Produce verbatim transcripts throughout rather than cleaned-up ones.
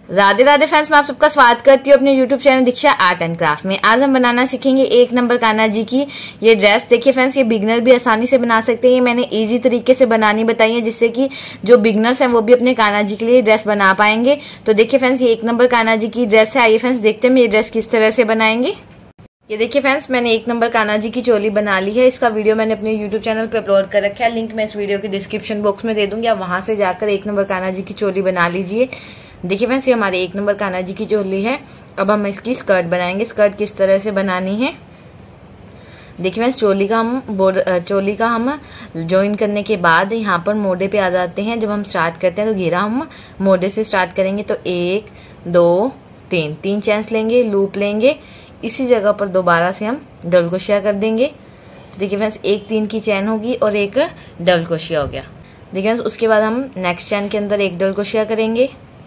Radhe Radhe friends, मैं आप सबका स्वागत करती हूँ अपने YouTube channel Diksha art and craft में। आज हम बनाना सीखेंगे एक नंबर कान्हा जी की ये ड्रेस। देखिए फ्रेंड्स, ये बिगनर भी आसानी से बना सकते हैं। ये मैंने इजी तरीके से बनानी बताई है, जिससे कि जो बिगनर्स हैं वो भी अपने कान्हा जी के लिए ड्रेस बना पाएंगे। तो देखिए फ्रेंड्स, ये एक नंबर कान्हा जी की ड्रेस है। आइए फ्रेंड्स देखते हैं ये ड्रेस किस तरह से बनाएंगे। ये देखिए फ्रेंड्स, मैंने एक नंबर कान्हा जी की चोली बना ली है। इसका वीडियो मैंने अपने यूट्यूब चैनल पे अपलोड कर रखा है। लिंक मैं इस वीडियो के डिस्क्रिप्शन बॉक्स में दे दूंगी, आप वहां से जाकर एक नंबर कान्हा जी की चोली बना लीजिए। देखिए फ्रेंड्स, ये हमारे एक नंबर कान्हा जी की चोली है। अब हम इसकी स्कर्ट बनाएंगे। स्कर्ट किस तरह से बनानी है देखिए फ्रेंड्स, चोली का हम बॉर्डर चोली का हम ज्वाइन करने के बाद यहाँ पर मोड़े पे आ जाते हैं। जब हम स्टार्ट करते हैं तो घेरा हम मोड़े से स्टार्ट करेंगे। तो एक दो तीन तीन चैन्स लेंगे, लूप लेंगे, इसी जगह पर दोबारा से हम डबल क्रोशिया कर देंगे। तो देखिए फ्रेंड्स, एक तीन की चैन होगी और एक डबल क्रोशिया हो गया। देखिए फ्रेंड्स, उसके बाद हम नेक्स्ट चैन के अंदर एक डबल क्रोशिया करेंगे,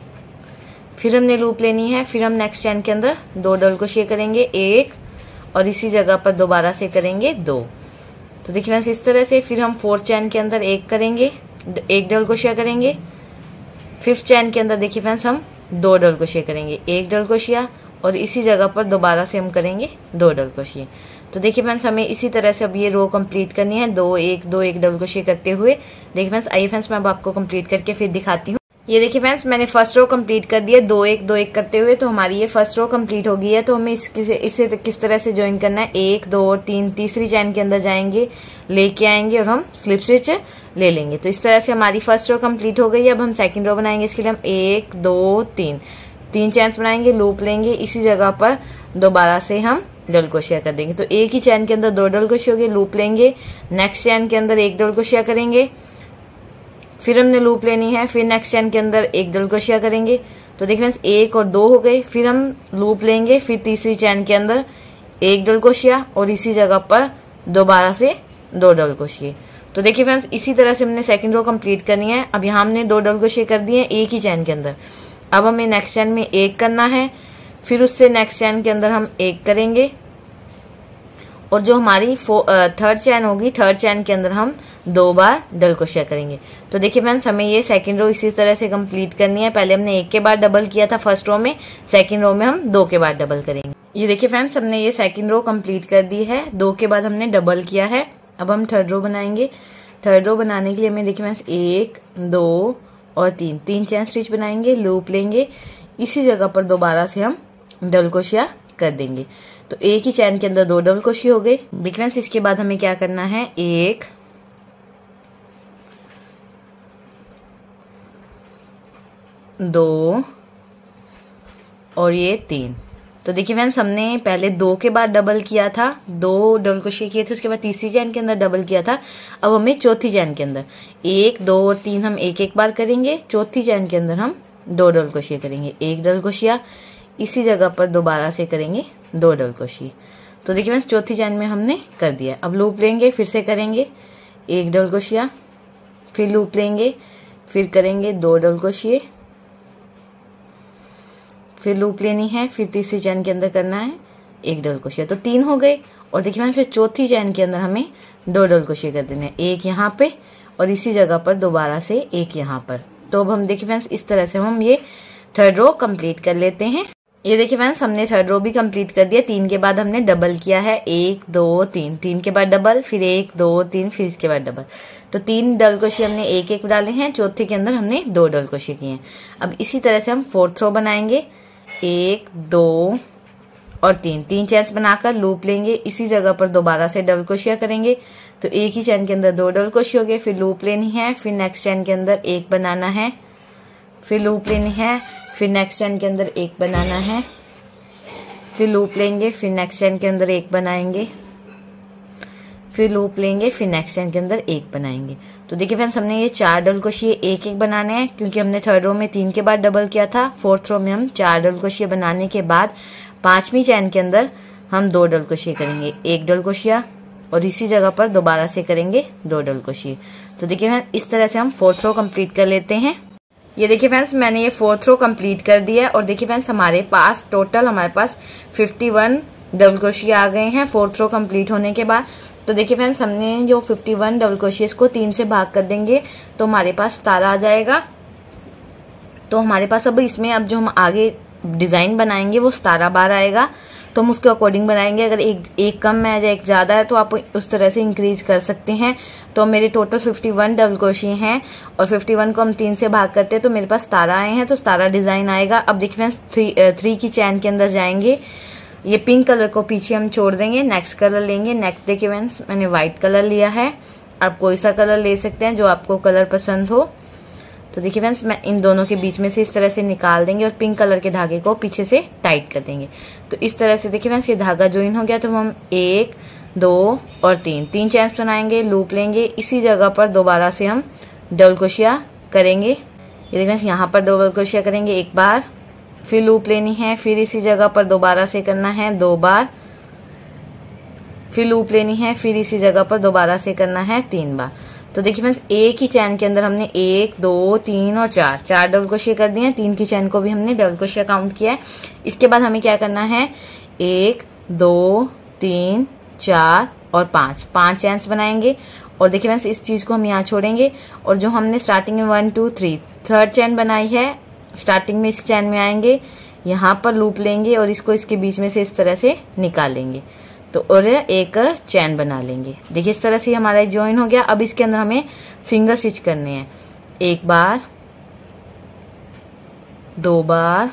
फिर हमने लूप लेनी है, फिर हम नेक्स्ट चैन के अंदर दो डबल क्रोशिया करेंगे, एक, और इसी जगह पर दोबारा से करेंगे दो। तो देखिए फ्रेंड्स, इस तरह से फिर हम फोर्थ चैन के अंदर एक करेंगे, एक डबल क्रोशिया करेंगे, फिफ्थ चैन के अंदर देखिए फ्रेंड्स हम दो डबल क्रोशिया करेंगे, एक डबल क्रोशिया, और इसी जगह पर दोबारा से हम करेंगे दो डबल क्रोशिया। तो देखिए फ्रेंड्स, हमें इसी तरह से अब ये रो कंप्लीट करनी है, दो एक दो एक डबल क्रोशिया करते हुए। देखिए फ्रेंड्स, आइए फ्रेंड्स मैं अब आपको कंप्लीट करके फिर दिखाती हूँ। ये देखिए फ्रेंड्स, मैंने फर्स्ट रो कंप्लीट कर दिया दो एक दो एक करते हुए। तो हमारी ये फर्स्ट रो कंप्लीट हो गई है। तो हमें इससे इसे किस तरह से ज्वाइन करना है, एक दो और तीन, तीसरी चैन के अंदर जाएंगे, लेके आएंगे और हम स्लिप स्टिच ले लेंगे। तो इस तरह से हमारी फर्स्ट रो कंप्लीट हो गई है। अब हम सेकंड रो बनाएंगे। इसके लिए हम एक दो तीन तीन चैन्स बनाएंगे, लूप लेंगे, इसी जगह पर दोबारा से हम डबल क्रोशिया कर देंगे। तो एक ही चैन के अंदर दो डबल क्रोशिया हो गए, लूप लेंगे, नेक्स्ट चैन के अंदर एक डबल क्रोशिया करेंगे, फिर हमने लूप लेनी है, फिर नेक्स्ट चैन के अंदर एक डबल क्रोशिया करेंगे। तो देखिए फ्रेंड्स, एक और दो हो गए, फिर हम लूप लेंगे, फिर तीसरी चैन के अंदर एक डबल क्रोशिया और इसी जगह पर दोबारा से दो डबल क्रोशिया। तो देखिए फ्रेंड्स, इसी तरह से हमने सेकंड रो कंप्लीट करनी है। अब यहाँ हमने दो डबल क्रोशिया कर दिए एक ही चैन के अंदर। अब हमें नेक्स्ट चैन में एक करना है, फिर उससे नेक्स्ट चैन के अंदर हम एक करेंगे, और जो हमारी थर्ड चैन होगी, थर्ड चैन के अंदर हम दो बार डबल क्रोशिया करेंगे। तो देखिए फ्रेंड्स, हमें ये सेकंड रो इसी तरह से कंप्लीट करनी है। पहले हमने एक के बाद डबल किया था फर्स्ट रो में, सेकंड रो में हम दो के बाद डबल करेंगे। ये देखिए फ्रेंड्स, हमने ये सेकंड रो कंप्लीट कर दी है, दो के बाद हमने डबल किया है। अब हम थर्ड रो बनाएंगे। थर्ड रो बनाने के लिए हमें देखिए फ्रेंड्स, एक दो और तीन तीन चैन स्टिच बनाएंगे, लूप लेंगे, इसी जगह पर दोबारा से हम डबल क्रोशिया कर देंगे। तो एक ही चैन के अंदर दो डबल क्रोशिया हो गए। देखिए फ्रेंड्स, इसके बाद हमें क्या करना है, एक दो और ये तीन। तो देखिए फ्रेंड्स, हमने पहले दो के बाद डबल किया था, दो डबल क्रोशिया किए थे, उसके बाद तीसरी चैन के अंदर डबल किया था। अब हमें चौथी चैन के अंदर एक दो और तीन हम एक एक बार करेंगे, चौथी चैन के अंदर हम दो डबल क्रोशिया करेंगे, एक डबल क्रोशिया, इसी जगह पर दोबारा से करेंगे दो डबल क्रोशिया। तो देखिए फ्रेंड्स, चौथी चैन में हमने कर दिया। अब लूप लेंगे, फिर से करेंगे एक डबल क्रोशिया, फिर लूप लेंगे, फिर करेंगे दो डबल क्रोशिया, फिर लूप लेनी है, फिर तीसरी चैन के अंदर करना है एक डबल क्रोशिया। तो तीन हो गए। और देखिए मैंने फिर चौथी चैन के अंदर हमें दो डबल क्रोशिया कर देना है, एक यहाँ पे और इसी जगह पर दोबारा से एक यहाँ पर। तो अब हम देखिए फ्रेंड्स, इस तरह से हम ये थर्ड रो कंप्लीट कर लेते हैं। ये देखिए फ्रेंड्स, हमने थर्ड रो भी कंप्लीट कर दिया। तीन के बाद हमने डबल किया है, एक दो तीन, तीन के बाद डबल, फिर एक दो तीन, फिर इसके बाद डबल। तो तीन डबल क्रोशिया हमने एक एक डाले हैं, चौथे के अंदर हमने दो डबल क्रोशिया किए हैं। अब इसी तरह से हम फोर्थ रो बनाएंगे, एक दो और तीन, तीन चैन्स बनाकर लूप लेंगे, इसी जगह पर दोबारा से डबल क्रोशिया करेंगे। तो एक ही चैन के अंदर दो डबल क्रोशिया हो गए, फिर लूप लेनी है, फिर नेक्स्ट चैन के अंदर एक बनाना है, फिर लूप लेनी है, फिर नेक्स्ट चैन के अंदर एक बनाना है, फिर लूप लेंगे, फिर नेक्स्ट चैन के अंदर एक बनाएंगे, फिर लूप लेंगे, फिर नेक्स्ट चैन के अंदर एक बनाएंगे। तो देखिए फ्रेंड्स, हमने ये चार डबल क्रोशिया एक एक बनाने हैं, क्योंकि हमने थर्ड रो में तीन के बाद डबल किया था। फोर्थ रो में हम चार डबल क्रोशिया बनाने के बाद पांचवी चैन के अंदर हम दो डबल क्रोशिया करेंगे, एक डबल क्रोशिया, और इसी जगह पर दोबारा से करेंगे दो डबल क्रोशिया। तो देखिए फ्रेंड्स, इस तरह से हम फोर्थ रो कंप्लीट कर लेते हैं। ये देखिए फ्रेंड्स, मैंने ये फोर्थ रो कंप्लीट कर दिया है। और देखिए फ्रेंड्स, हमारे पास टोटल हमारे पास इक्यावन डबल क्रोशिया आ गए हैं फोर्थ रो कंप्लीट होने के बाद। तो देखिए फ्रेंड्स, हमने जो इक्यावन डबल क्रोशिया को तीन से भाग कर देंगे तो हमारे पास सतारह आ जाएगा। तो हमारे पास अब इसमें अब जो हम आगे डिजाइन बनाएंगे वो सतारह बार आएगा, तो हम उसके अकॉर्डिंग बनाएंगे। अगर एक एक कम में आ जाए एक ज्यादा है तो आप उस तरह से इंक्रीज कर सकते हैं। तो मेरे टोटल इक्यावन डबल क्रोशिया हैं और इक्यावन को हम तीन से भाग करते हैं तो मेरे पास सतारह आए हैं, तो सतारह डिजाइन आएगा। अब देखिए फ्रेंड्स थ्री थ्री की चैन के अंदर जाएंगे, ये पिंक कलर को पीछे हम छोड़ देंगे, नेक्स्ट कलर लेंगे। नेक्स्ट देखिए फ्रेंड्स मैंने व्हाइट कलर लिया है, आप कोई सा कलर ले सकते हैं जो आपको कलर पसंद हो। तो देखिए फ्रेंड्स मैं इन दोनों के बीच में से इस तरह से निकाल देंगे और पिंक कलर के धागे को पीछे से टाइट कर देंगे। तो इस तरह से देखिए फ्रेंड्स ये धागा ज्वाइन हो गया। तो हम एक दो और तीन तीन चैन्स बनाएंगे, लूप लेंगे, इसी जगह पर दोबारा से हम डबल क्रोशिया करेंगे। ये देखिए फ्रेंड्स यहाँ पर डबल क्रोशिया करेंगे एक बार, फिर लूप लेनी है, फिर इसी जगह पर दोबारा से करना है दो बार, फिर लूप लेनी है, फिर इसी जगह पर दोबारा से करना है तीन बार। तो देखिए फ्रेंड्स एक ही चैन के अंदर हमने एक दो तीन और चार चार डबल क्रोशिया कर दिए हैं, तीन की चैन को भी हमने डबल क्रोशिया काउंट किया है। इसके बाद हमें क्या करना है, एक दो तीन चार और पांच पांच चैन्स बनाएंगे। और देखिए फ्रेंड्स इस चीज को हम यहाँ छोड़ेंगे और जो हमने स्टार्टिंग में one two three third chain बनाई है, स्टार्टिंग में इस चैन में आएंगे, यहाँ पर लूप लेंगे और इसको इसके बीच में से इस तरह से निकालेंगे, तो और एक चैन बना लेंगे। देखिए इस तरह से हमारा ज्वाइन हो गया। अब इसके अंदर हमें सिंगल स्टिच करने हैं, एक बार, दो बार,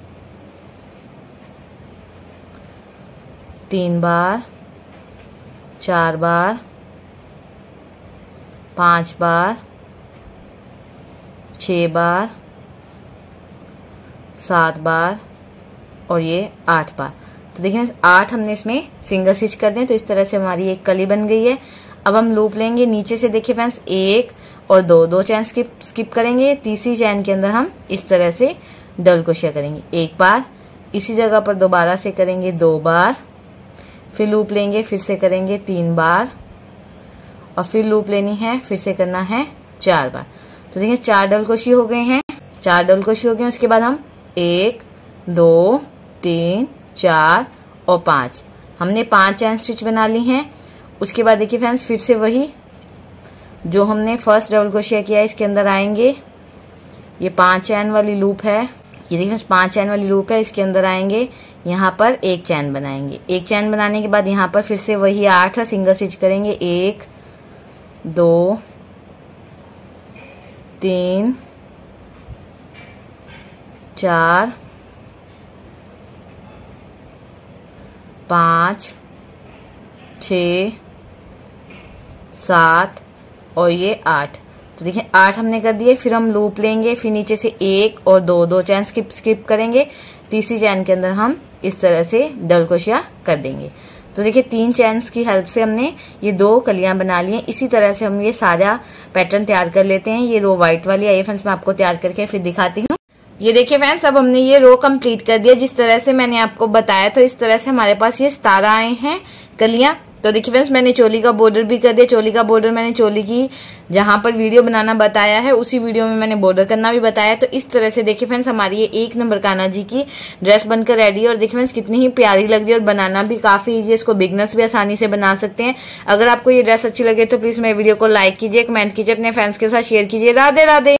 तीन बार, चार बार, पांच बार, छह बार, सात बार और ये आठ बार। तो देखिए आठ हमने इसमें सिंगल स्टिच कर दें, तो इस तरह से हमारी एक कली बन गई है। अब हम लूप लेंगे नीचे से, देखिए फ्रेंड्स एक और दो दो चैन स्किप स्किप करेंगे, तीसरी चैन के अंदर हम इस तरह से डबल क्रोशिया करेंगे एक बार, इसी जगह पर दोबारा से करेंगे दो बार, फिर लूप लेंगे, फिर से करेंगे तीन बार और फिर लूप लेनी है, फिर से करना है चार बार। तो देखिए चार डबल क्रोशिया हो गए हैं, चार डबल क्रोशिया हो गए। उसके बाद हम एक दो तीन चार और पांच, हमने पांच चैन स्टिच बना ली हैं। उसके बाद देखिए फ्रेंड्स फिर से वही जो हमने फर्स्ट डबल क्रोशिया किया है इसके अंदर आएंगे, ये पांच चैन वाली लूप है, ये देखिए पांच चैन वाली लूप है, इसके अंदर आएंगे, यहाँ पर एक चैन बनाएंगे। एक चैन बनाने के बाद यहाँ पर फिर से वही आठ सिंगल स्टिच करेंगे, एक दो तीन चार पाँच छ सात और ये आठ। तो देखिए आठ हमने कर दिए। फिर हम लूप लेंगे, फिर नीचे से एक और दो दो चैन स्किप स्किप करेंगे, तीसरी चैन के अंदर हम इस तरह से डबल क्रोशिया कर देंगे। तो देखिए तीन चैन्स की हेल्प से हमने ये दो कलियां बना ली हैं। इसी तरह से हम ये सारा पैटर्न तैयार कर लेते हैं। ये रो व्हाइट वाली है, फ्रेंड्स मैं आपको तैयार करके फिर दिखाती हूँ। ये देखिए फ्रेंड्स अब हमने ये रो कंप्लीट कर दिया जिस तरह से मैंने आपको बताया। तो इस तरह से हमारे पास ये सतारह आए हैं कलियां। तो देखिए फ्रेंड्स मैंने चोली का बॉर्डर भी कर दिया। चोली का बॉर्डर मैंने चोली की जहां पर वीडियो बनाना बताया है उसी वीडियो में मैंने बॉर्डर करना भी बताया। तो इस तरह से देखिए फ्रेंड्स हमारी ये एक नंबर कान्हा जी की ड्रेस बनकर रेडी है। और देखिए फ्रेंड्स कितनी ही प्यारी लग रही है और बनाना भी काफी इजी है। इसको बिगनर्स भी आसानी से बना सकते हैं। अगर आपको ये ड्रेस अच्छी लगे तो प्लीज मेरे वीडियो को लाइक कीजिए, कमेंट कीजिए, अपने फ्रेंड्स के साथ शेयर कीजिए। राधे राधे।